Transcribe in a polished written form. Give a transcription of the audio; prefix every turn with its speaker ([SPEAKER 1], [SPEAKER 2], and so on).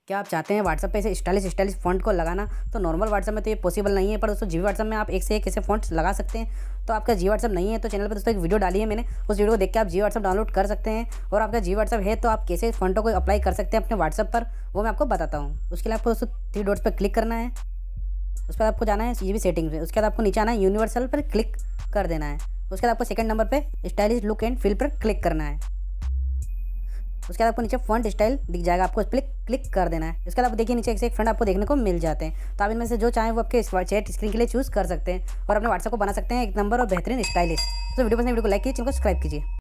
[SPEAKER 1] क्या आप चाहते हैं व्हाट्सएप पे ऐसे स्टाइलिश फ़ॉन्ट को लगाना? तो नॉर्मल व्हाट्सएप में तो ये पॉसिबल नहीं है, पर दोस्तों जीओ व्हाट्सएप में आप एक से एक ऐसे फ़ॉन्ट्स लगा सकते हैं। तो आपका जियो व्हाट्सएप नहीं है तो चैनल पे दोस्तों एक वीडियो डाली है मैंने, उस वीडियो को देख के आप जियो व्हाट्सएप डाउनलोड कर सकते हैं। और आपका जियो व्हाट्सएप है तो आप कैसे फ़ॉन्टों को अप्लाई कर सकते हैं अपने व्हाट्सएप पर, वो मैं आपको बताता हूँ। उसके लिए आपको दोस्तों 3 डॉट्स पर क्लिक करना है, उस पर आपको जाना है ये भी सेटिंग पे। उसके बाद आपको नीचे आना है यूनिवर्सल पर क्लिक कर देना है। उसके बाद आपको सेकंड नंबर पे स्टाइलिश लुक एंड फील पर क्लिक करना है। उसके बाद आपको नीचे फॉन्ट स्टाइल दिख जाएगा, आपको इस पर क्लिक कर देना है। इसके बाद आप देखिए नीचे एक से एक फ्रेंड आपको देखने को मिल जाते हैं। तो आप इनमें से जो चाहें वो आपके चैट स्क्रीन के लिए चूज़ कर सकते हैं और अपने व्हाट्सएप को बना सकते हैं एक नंबर और बेहतरीन स्टाइलिश। तो वीडियो पसंद है वीडियो को लाइक कीजिए, चैनल को सब्सक्राइब कीजिए।